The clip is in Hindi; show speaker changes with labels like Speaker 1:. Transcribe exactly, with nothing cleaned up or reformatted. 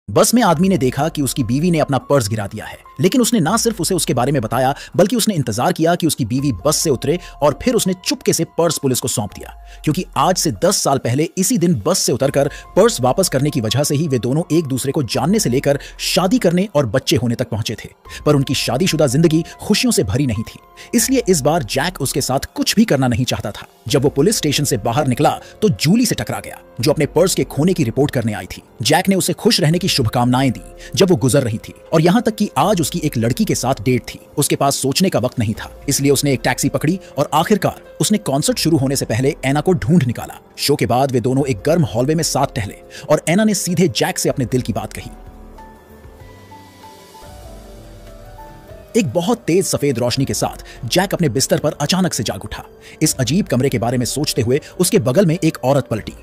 Speaker 1: बस में आदमी ने देखा कि उसकी बीवी ने अपना पर्स गिरा दिया है, लेकिन उसने ना सिर्फ उसे उसके बारे में बताया बल्कि उसने इंतजार किया कि उसकी बीवी बस से उतरे और फिर उसने चुपके से पर्स पुलिस को सौंप दिया, क्योंकि आज से दस साल पहले इसी दिन बस से उतरकर पर्स वापस करने की वजह से ही वे दोनों एक दूसरे को जानने से लेकर शादी करने और बच्चे होने तक पहुंचे थे। पर उनकी शादीशुदा जिंदगी खुशियों से भरी नहीं थी, इसलिए इस बार जैक उसके साथ कुछ भी करना नहीं चाहता था। जब वो पुलिस स्टेशन से बाहर निकला तो जूली से टकरा गया, जो अपने पर्स के खोने की रिपोर्ट करने आई थी। जैक ने उसे खुश रहने की शुभकामनाएं दी जब वो गुजर रही थी, और यहाँ तक कि आज उसकी एक लड़की के साथ डेट थी। उसके पास सोचने का वक्त नहीं था, इसलिए उसने एक टैक्सी पकड़ी और आखिरकार उसने कॉन्सर्ट शुरू होने से पहले एना को ढूंढ निकाला। शो के बाद वे दोनों एक गर्म हॉलवे में साथ टहले और एना ने सीधे जैक से अपने दिल की बात कही। एक बहुत तेज सफेद रोशनी के साथ जैक अपने बिस्तर पर अचानक से जाग उठा। इस अजीब कमरे के बारे में सोचते हुए उसके बगल में एक औरत पलटी